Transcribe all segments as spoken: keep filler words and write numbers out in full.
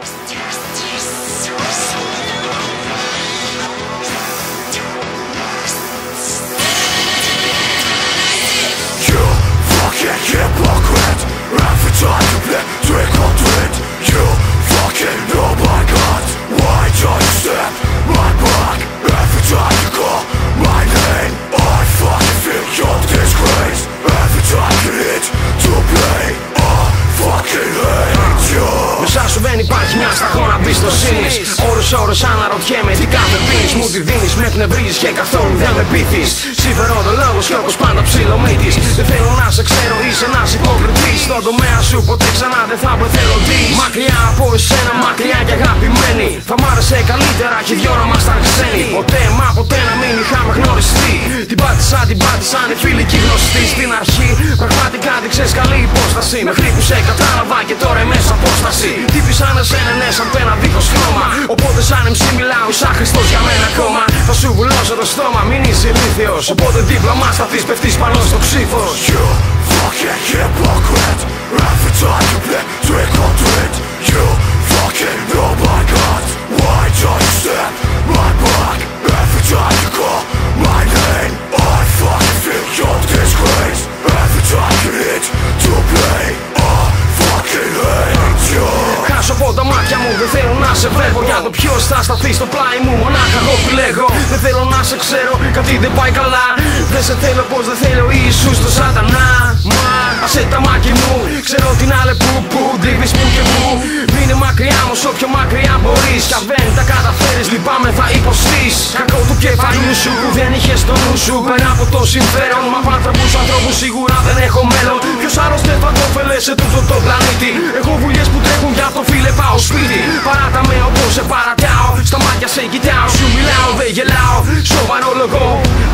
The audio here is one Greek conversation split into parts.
Hypocrite, every time you play trick or treat, you fucking know my God. Why don't you step my back every time you call my name? I fucking feel your disgrace every time you hit to play. I fucking hate you. Μέσα σου δεν υπάρχει μια σταγόνα εμπιστοσύνης. Ώρες ώρες αναρωτιέμαι τι κάθε πίνεις. Μου τη δίνεις, με πνευρίζεις και καθόλου δεν με πείθεις. Συμφερόντων λόγος και όπως πάντα ψιλομύτης. Δεν θέλω να σε ξέρω, είσαι ένας υποκριτής. Στον τομέα σου ποτέ ξανά δεν θα προθελοντείς. Μακριά από εσένα, μακριά και αγαπημένη. Θα μ' άρεσε καλύτερα και δυο να ήμασταν ξένοι. Ποτέ μα ποτέ να μην είχαμε γνωριστεί. Την πάτησα, την πάτησαν οι φίλοι και οι γνωστοί. Στην αρχή πραγματικά δείξες καλή υπόσταση. Μέχρι που σε κατάλαβα και τώρα είμαι σε απόσταση. Τύπησαν εσένα ναι σαν πένα δίχως χρώμα. Οπότε σαν εμ σι μιλάω σαν Χριστός για μένα ακόμα. Θα σου βουλώσω το στόμα, μην είσαι ηλίθιος. Οπότε δίπλα μας θα θείς, πέφτεις πάνω στο ξύφος. You fucking hypocrite, every time you play trick or treat, you fucking know my God. Why don't you step my back every time you call my name? I fucking feel your disgrace every time you hit to play. I fucking hate you. Χάσω από τα μάτια μου, δεν θέλω να σε βλέπω. Για το ποιος θα σταθεί στο πλάι μου, μονάχα εγώ επιλέγω. Δεν θέλω να σε ξέρω, κάτι δεν πάει καλά. Δεν σε θέλω πως δεν θέλω Ιησούς το σατανά. Μα άσε τα μάκη μου, ξέρω την άλλη που που δείχνεις που και που. Μείνε μακριά μου όσο πιο μακριά μπορείς. Κι αν δεν τα καταφέρεις λυπάμαι θα υποστείς. Κακό του κεφαλιού σου που δεν είχες στο νου σου. Πέρα από το συμφέρον, μα από άνθρωπους ανθρώπους σίγουρα δεν έχω μέλλον. Ποιος άλλος δεν θα το φελέσει σε τούτο το πλανήτη. Έχω βουλιές που τρέχουν για το φίλε πάω σπίτι. Παράτα με όπως σε παρατάω. Στα μάτια σε κοιτάω, σου μιλάω, δεν γελάω. Σοβαρό λόγο,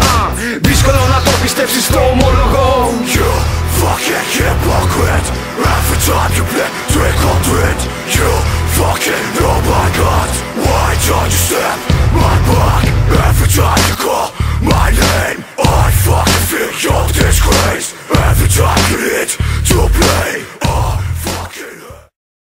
δύσκολο να το πιστέψεις, το ομολογώ. You fucking hypocrite, every time you play